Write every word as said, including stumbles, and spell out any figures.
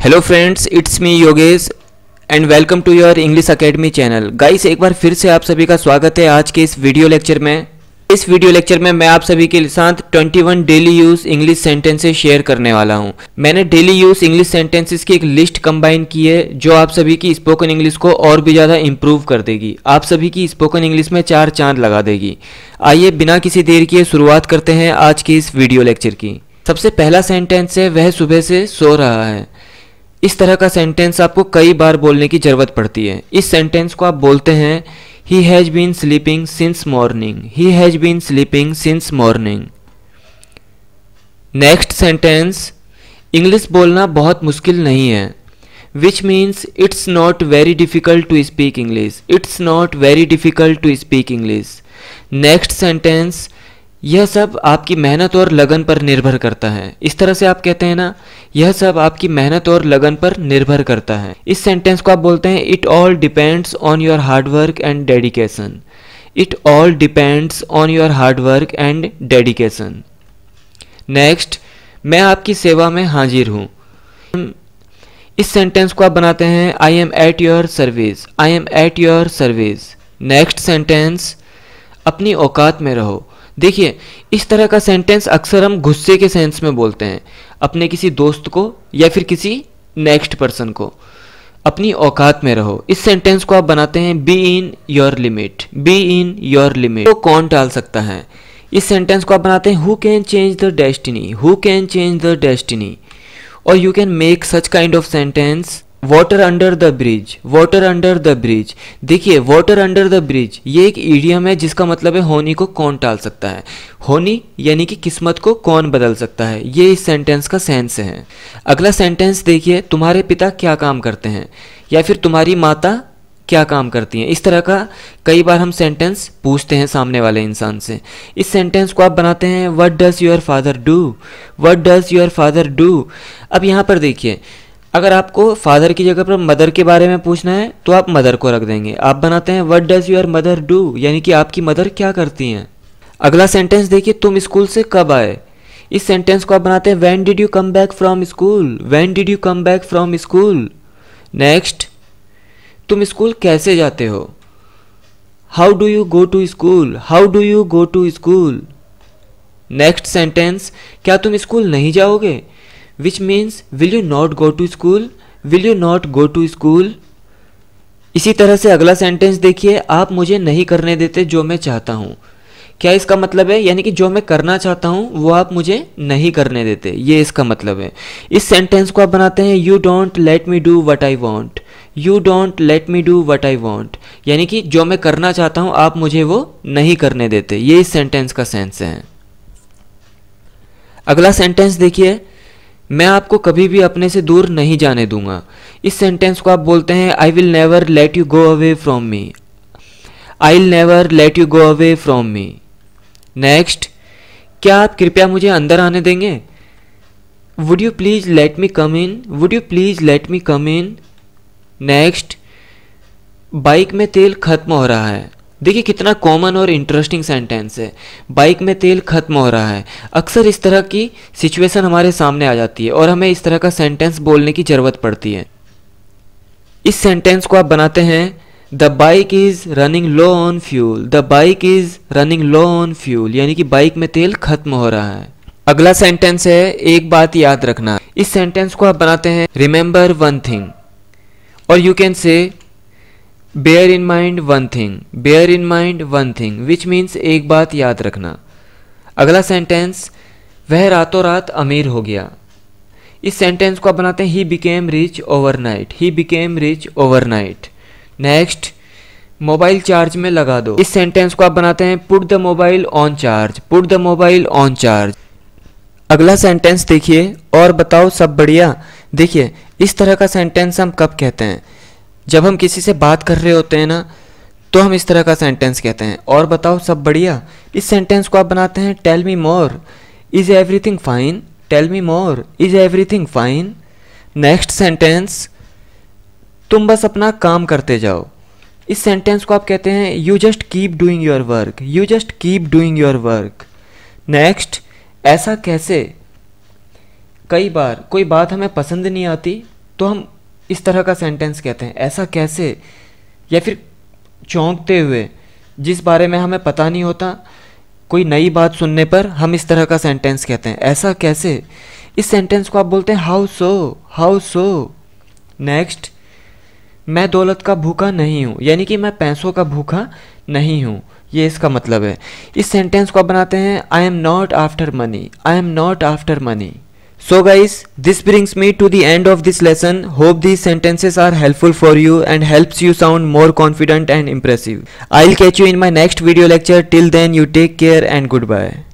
Hello friends, it's me Yogesh and welcome to your English academy channel. Guys, एक बार फिर से आप सभी का स्वागत है आज के इस वीडियो लेक्चर में। इस वीडियो लेक्चर में मैं आप सभी के साथ इक्कीस daily use English sentences share करने वाला हूं। मैंने डेली यूज इंग्लिश सेंटेंसेस की एक लिस्ट कंबाइन की है जो आप सभी की स्पोकन इंग्लिश को और भी ज़्यादा इंप्रूव कर देगी, आप सभी की स्पोकन इंग्लिश में चार चांद लगा देगी। आइए बिना किसी देर किए शुरुआत करते हैं आज की इस वीडियो लेक्चर की। सबसे पहला सेंटेंस है, वह सुबह से सो रहा है। इस तरह का सेंटेंस आपको कई बार बोलने की ज़रूरत पड़ती है। इस सेंटेंस को आप बोलते हैं He has been sleeping since morning. He has been sleeping since morning. Next sentence, English बोलना बहुत मुश्किल नहीं है, which means it's not very difficult to speak English. It's not very difficult to speak English. Next sentence, यह सब आपकी मेहनत और लगन पर निर्भर करता है। इस तरह से आप कहते हैं ना, यह सब आपकी मेहनत और लगन पर निर्भर करता है। इस सेंटेंस को आप बोलते हैं it all depends on your hard work and dedication. It all depends on your hard work and dedication. Next, मैं आपकी सेवा में हाजिर हूँ। इस सेंटेंस को आप बनाते हैं I am at your service. I am at your service. Next sentence, अपनी औकात में रहो। देखिए, इस तरह का सेंटेंस अक्सर हम गुस्से के सेंस में बोलते हैं, अपने किसी दोस्त को या फिर किसी नेक्स्ट पर्सन को। अपनी औकात में रहो। इस सेंटेंस को आप बनाते हैं be in your limit. Be in your limit. तो कौन टाल सकता है? इस सेंटेंस को आप बनाते हैं who can change the destiny. Who can change the destiny. और you can make such kind of sentence water under the bridge. Water under the bridge. देखिए, वाटर अंडर द ब्रिज ये एक इडियम है जिसका मतलब है होनी को कौन टाल सकता है। होनी यानी कि किस्मत को कौन बदल सकता है, ये इस सेंटेंस का सेंस है। अगला सेंटेंस देखिए, तुम्हारे पिता क्या काम करते हैं, या फिर तुम्हारी माता क्या काम करती हैं। इस तरह का कई बार हम सेंटेंस पूछते हैं सामने वाले इंसान से। इस सेंटेंस को आप बनाते हैं what does your father do. What does your father do. अब यहाँ पर देखिए, अगर आपको फादर की जगह पर मदर के बारे में पूछना है तो आप मदर को रख देंगे। आप बनाते हैं what does your mother do, यानी कि आपकी मदर क्या करती हैं। अगला सेंटेंस देखिए, तुम स्कूल से कब आए। इस सेंटेंस को आप बनाते हैं when did you come back from school. When did you come back from school. Next, तुम स्कूल कैसे जाते हो। How do you go to school. How do you go to school. Next sentence, क्या तुम स्कूल नहीं जाओगे, which means will you not go to school. will you not go to school. इसी तरह से अगला सेंटेंस देखिए, आप मुझे नहीं करने देते जो मैं चाहता हूँ। क्या इसका मतलब है? यानी कि जो मैं करना चाहता हूँ वो आप मुझे नहीं करने देते, ये इसका मतलब है। इस सेंटेंस को आप बनाते हैं you don't let me do what I want. You don't let me do what I want, यानी कि जो मैं करना चाहता हूँ आप मुझे वो नहीं करने देते, ये इस सेंटेंस का सेंस है। अगला सेंटेंस देखिए, मैं आपको कभी भी अपने से दूर नहीं जाने दूंगा। इस सेंटेंस को आप बोलते हैं I will never let you go away from me. I will never let you go away from me. Next, क्या आप कृपया मुझे अंदर आने देंगे। Would you please let me come in. Would you please let me come in. Next, bike में तेल खत्म हो रहा है। देखिए कितना कॉमन और इंटरेस्टिंग सेंटेंस है, बाइक में तेल खत्म हो रहा है। अक्सर इस तरह की सिचुएशन हमारे सामने आ जाती है और हमें इस तरह का सेंटेंस बोलने की ज़रूरत पड़ती है। इस सेंटेंस को आप बनाते हैं the bike is running low on fuel. The bike is running low on fuel, यानी कि बाइक में तेल खत्म हो रहा है। अगला सेंटेंस है एक बात याद रखना। इस सेंटेंस को आप बनाते हैं रिमेंबर वन थिंग, और you can say bear in mind one thing. Bear in mind one thing which means एक बात याद रखना। अगला सेंटेंस, वह रातों रात अमीर हो गया। इस सेंटेंस को आप बनाते हैं he became rich overnight. He became rich overnight. Next, mobile charge में लगा दो। इस सेंटेंस को आप बनाते हैं put the mobile on charge. Put the mobile on charge. अगला सेंटेंस देखिए, और बताओ सब बढ़िया। देखिए, इस तरह का सेंटेंस हम कब कहते हैं, जब हम किसी से बात कर रहे होते हैं ना, तो हम इस तरह का सेंटेंस कहते हैं और बताओ सब बढ़िया। इस सेंटेंस को आप बनाते हैं tell me more. Is everything fine. Tell me more. Is everything fine. Next sentence, तुम बस अपना काम करते जाओ। इस सेंटेंस को आप कहते हैं you just keep doing your work. You just keep doing your work. Next, ऐसा कैसे। कई बार कोई बात हमें पसंद नहीं आती तो हम इस तरह का सेंटेंस कहते हैं, ऐसा कैसे, या फिर चौंकते हुए, जिस बारे में हमें पता नहीं होता, कोई नई बात सुनने पर हम इस तरह का सेंटेंस कहते हैं, ऐसा कैसे। इस सेंटेंस को आप बोलते हैं how so, how so. Next, मैं दौलत का भूखा नहीं हूँ, यानी कि मैं पैसों का भूखा नहीं हूँ, ये इसका मतलब है। इस सेंटेंस को आप बनाते हैं I am not after money, I am not after money. So guys, this brings me to the end of this lesson. Hope these sentences are helpful for you and helps you sound more confident and impressive. I'll catch you in my next video lecture. Till then, you take care and goodbye.